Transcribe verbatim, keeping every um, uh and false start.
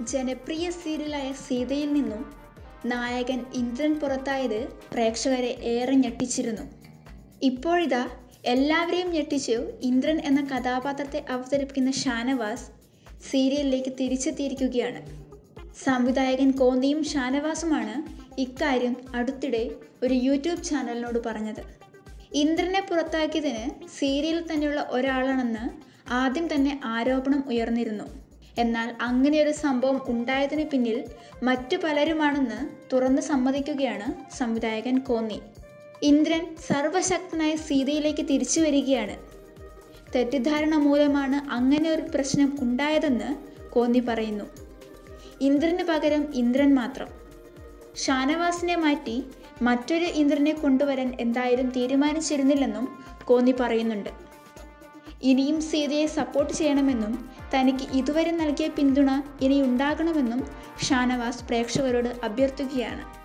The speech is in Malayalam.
ജനപ്രിയ സീരിയലായ സീതയിൽ നിന്നും നായകൻ ഇന്ദ്രൻ പുറത്തായത് പ്രേക്ഷകരെ ഏറെ ഞെട്ടിച്ചിരുന്നു. ഇപ്പോഴിതാ എല്ലാവരെയും ഞെട്ടിച്ചു ഇന്ദ്രൻ എന്ന കഥാപാത്രത്തെ അവതരിപ്പിക്കുന്ന ഷാനവാസ് സീരിയലിലേക്ക് തിരിച്ചെത്തിയിരിക്കുകയാണ്. സംവിധായകൻ കോന്നിയും ഷാനവാസുമാണ് ഇക്കാര്യം അടുത്തിടെ ഒരു യൂട്യൂബ് ചാനലിനോട് പറഞ്ഞത്. ഇന്ദ്രനെ പുറത്താക്കിയതിന് സീരിയലിൽ തന്നെയുള്ള ഒരാളാണെന്ന് ആദ്യം തന്നെ ആരോപണം ഉയർന്നിരുന്നു. എന്നാൽ അങ്ങനെയൊരു സംഭവം ഉണ്ടായതിന് പിന്നിൽ മറ്റു പലരുമാണെന്ന് തുറന്നു സമ്മതിക്കുകയാണ് സംവിധായകൻ കോന്നി. ഇന്ദ്രൻ സർവശക്തനായ സീതയിലേക്ക് തിരിച്ചു വരികയാണ്. തെറ്റിദ്ധാരണ മൂലമാണ് അങ്ങനെ ഒരു പ്രശ്നം ഉണ്ടായതെന്ന് കോന്നി പറയുന്നു. ഇന്ദ്രന് പകരം ഇന്ദ്രൻ മാത്രം. ഷാനവാസിനെ മാറ്റി മറ്റൊരു ഇന്ദ്രനെ കൊണ്ടുവരാൻ എന്തായാലും തീരുമാനിച്ചിരുന്നില്ലെന്നും കോന്നി പറയുന്നുണ്ട്. ഇനിയും സീതയെ സപ്പോർട്ട് ചെയ്യണമെന്നും തനിക്ക് ഇതുവരെ നൽകിയ പിന്തുണ ഇനിയുണ്ടാകണമെന്നും ഷാനവാസ് പ്രേക്ഷകരോട് അഭ്യർത്ഥിക്കുകയാണ്.